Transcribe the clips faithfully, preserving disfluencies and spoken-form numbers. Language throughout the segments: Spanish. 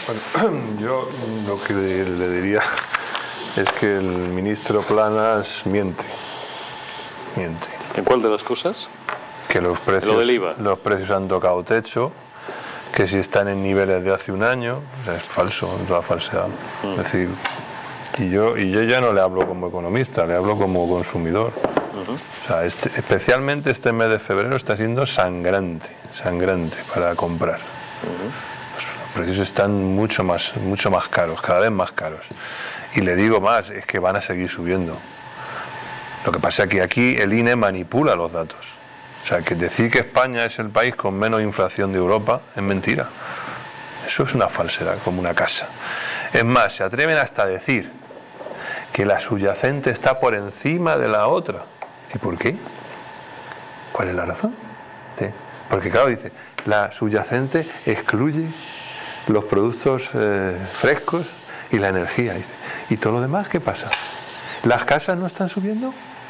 Bueno, yo lo que le diría es que el ministro Planas miente. Miente. ¿En cuál de las cosas? Que los precios, Lo del I V A. los precios han tocado techo, que si están en niveles de hace un año, o sea, es falso, es toda falsedad. Mm. Es decir, y yo, y yo ya no le hablo como economista, le hablo como consumidor. Uh-huh. O sea, este, especialmente este mes de febrero está siendo sangrante, sangrante para comprar. Uh-huh. Los precios están mucho más, mucho más caros, cada vez más caros. Y le digo más, es que van a seguir subiendo. Lo que pasa es que aquí el I N E manipula los datos. O sea, que decir que España es el país con menos inflación de Europa es mentira. Eso es una falsedad, como una casa. Es más, se atreven hasta a decir que la subyacente está por encima de la otra. ¿Y por qué? ¿Cuál es la razón? ¿Sí? Porque claro, dice, la subyacente excluye los productos eh, frescos y la energía. Dice, ¿y todo lo demás qué pasa? ¿Las casas no están subiendo?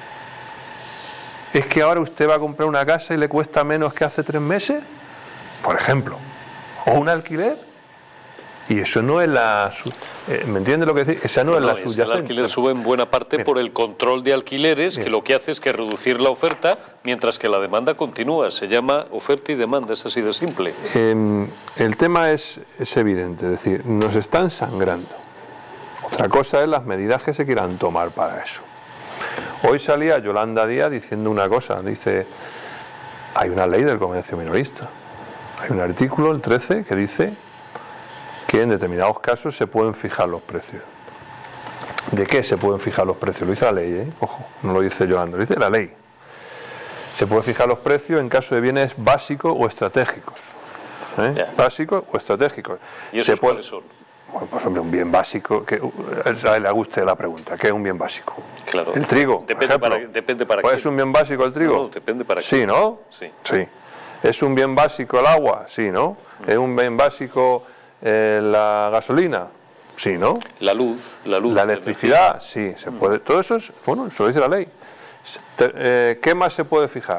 ¿Es que ahora usted va a comprar una casa y le cuesta menos que hace tres meses? Por ejemplo. ¿O un alquiler? Y eso no es la... Eh, ¿Me entiende lo que decir? Esa no, no es la no, subyacente. El alquiler sube en buena parte Bien. por el control de alquileres, Bien. que lo que hace es que reducir la oferta, mientras que la demanda continúa. Se llama oferta y demanda, es así de simple. Eh, el tema es, es evidente, es decir, nos están sangrando. Otra cosa es las medidas que se quieran tomar para eso. Hoy salía Yolanda Díaz diciendo una cosa, dice, hay una ley del comercio minorista. Hay un artículo, el trece, que dice que en determinados casos se pueden fijar los precios. ¿De qué se pueden fijar los precios? Lo dice la ley, ¿eh? Ojo, no lo dice Yolanda, lo dice la ley. Se pueden fijar los precios en caso de bienes básicos o estratégicos. ¿eh? Básicos o estratégicos. ¿Y esos se puede... cuáles son? Bueno, pues hombre, un bien básico, que a él le guste la pregunta, ¿qué es un bien básico? Claro. El trigo, depende para, depende para ¿Pues es un bien básico el trigo? No, no, depende para Sí, qué. ¿no? Sí. Sí. ¿Es un bien básico el agua? Sí, ¿no? Mm. ¿Es un bien básico eh, la gasolina? Sí, ¿no? La luz, la luz. La electricidad, sí, se mm. puede. Todo eso es, bueno, eso lo dice la ley. Eh, ¿Qué más se puede fijar?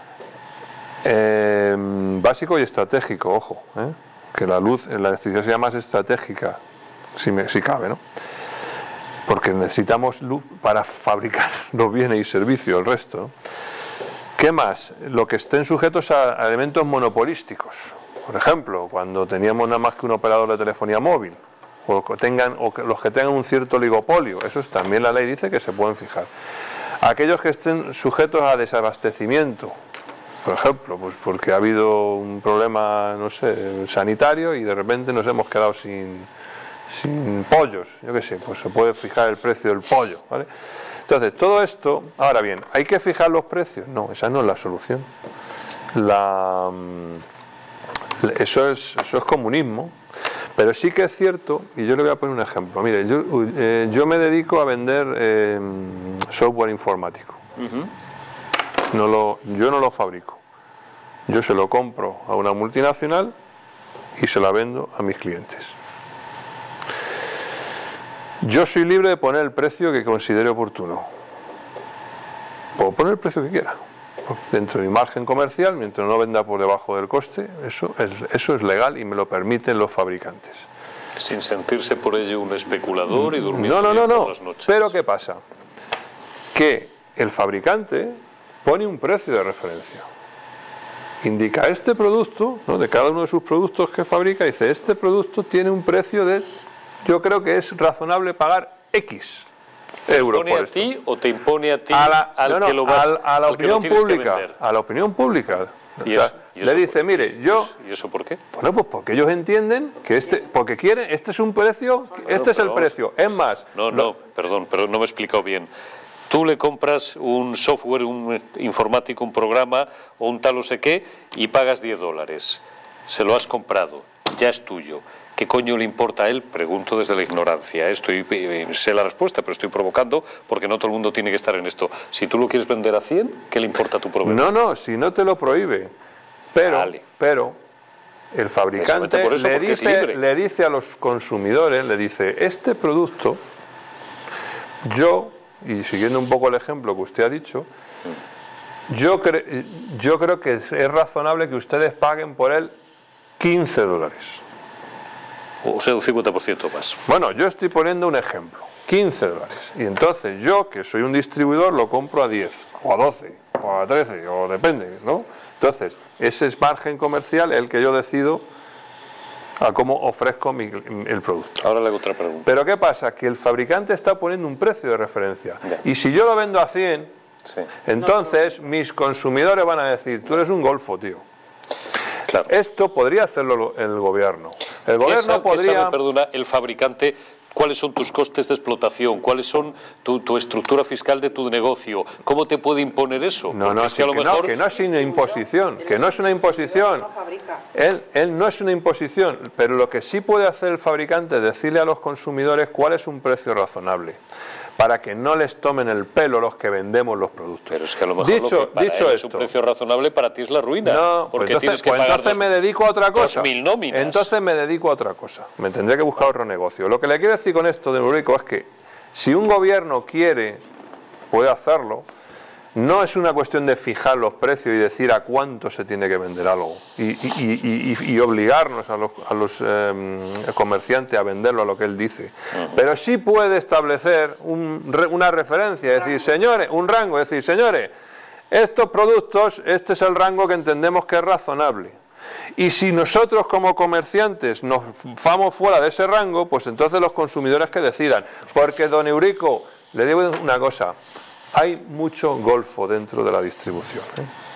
Eh, básico y estratégico, ojo, ¿eh? Que la luz, la electricidad sea más estratégica, si, me, si cabe, ¿no? Porque necesitamos luz para fabricar los bienes y servicios, el resto, ¿no? ¿Qué más? Lo que estén sujetos a, a elementos monopolísticos. Por ejemplo, cuando teníamos nada más que un operador de telefonía móvil, o, que tengan, o que los que tengan un cierto oligopolio, eso es, también la ley dice que se pueden fijar. Aquellos que estén sujetos a desabastecimiento, por ejemplo, pues porque ha habido un problema, no sé, sanitario y de repente nos hemos quedado sin, sin pollos, yo qué sé, pues se puede fijar el precio del pollo, ¿vale? Entonces, todo esto, ahora bien, ¿hay que fijar los precios? No, esa no es la solución. La, eso, es, eso es comunismo, pero sí que es cierto, y yo le voy a poner un ejemplo. Mire, yo, eh, yo me dedico a vender eh, software informático. Uh-huh. No lo, yo no lo fabrico. Yo se lo compro a una multinacional y se la vendo a mis clientes. Yo soy libre de poner el precio que considere oportuno. Puedo poner el precio que quiera. Dentro de mi margen comercial, mientras no venda por debajo del coste, eso es, eso es legal y me lo permiten los fabricantes. Sin sentirse por ello un especulador y durmiendo no, no, no, bien no. por las noches. Pero ¿qué pasa? Que el fabricante pone un precio de referencia. Indica este producto, ¿no? De cada uno de sus productos que fabrica, dice, este producto tiene un precio de, yo creo que es razonable pagar X euros por esto. ¿Te impone a ti o te impone a ti a la, al no, no, que lo vas al, a la al opinión que lo pública, a la opinión pública. ¿Y o sea, eso, y le eso dice, por, mire, yo... ¿Y eso por qué? Bueno, pues porque ellos entienden que este, porque quieren, este es un precio, este no, es el vamos, precio. Es más... No, no, lo, perdón, pero no me he explicado bien. Tú le compras un software, un informático, un programa o un tal o sé qué y pagas diez dólares. Se lo has comprado, ya es tuyo. ¿Qué coño le importa a él? Pregunto desde la ignorancia. Estoy, sé la respuesta, pero estoy provocando porque no todo el mundo tiene que estar en esto. Si tú lo quieres vender a cien, ¿qué le importa a tu problema? No, no, si no te lo prohíbe. Pero, vale. pero el fabricante por eso, le, dice, le dice a los consumidores, le dice, este producto, yo... Y siguiendo un poco el ejemplo que usted ha dicho, yo, cre yo creo que es razonable que ustedes paguen por él quince dólares. O sea, un cincuenta por ciento más. Bueno, yo estoy poniendo un ejemplo, quince dólares. Y entonces yo, que soy un distribuidor, lo compro a diez, o a doce, o a trece, o depende, ¿no? Entonces, ese es margen comercial el que yo decido a cómo ofrezco mi, el producto. Ahora le hago otra pregunta. Pero ¿qué pasa? Que el fabricante está poniendo un precio de referencia. Ya. Y si yo lo vendo a cien, Sí. entonces mis consumidores van a decir, tú eres un golfo, tío. Claro. Esto podría hacerlo el gobierno. El ¿Qué gobierno sabe, qué podría... sabe, perdona, el fabricante? ¿Cuáles son tus costes de explotación? ¿Cuáles son tu, tu estructura fiscal de tu negocio? ¿Cómo te puede imponer eso? No, Porque no, es sí, que a lo que, mejor... no, que no es una imposición, que no es una imposición. Él, él no es una imposición, pero lo que sí puede hacer el fabricante es decirle a los consumidores cuál es un precio razonable, para que no les tomen el pelo los que vendemos los productos. Pero es que a lo mejor dicho, lo que para dicho él esto, es un precio razonable, para ti es la ruina. no, porque pues tienes entonces, que pues pagar entonces dos, me dedico a otra cosa. dos mil nóminas. Entonces me dedico a otra cosa. Me tendré que buscar otro negocio. Lo que le quiero decir con esto de Eurico es que si un gobierno quiere, puede hacerlo. No es una cuestión de fijar los precios y decir a cuánto se tiene que vender algo y, y, y, y, y obligarnos a los, a los eh, comerciantes a venderlo a lo que él dice. Uh-huh. Pero sí puede establecer un, una referencia, es decir, señores, un rango, es decir, señores, estos productos, este es el rango que entendemos que es razonable. Y si nosotros como comerciantes nos vamos fuera de ese rango, pues entonces los consumidores que decidan. Porque, don Eurico, le digo una cosa, hay mucho golfo dentro de la distribución, ¿eh?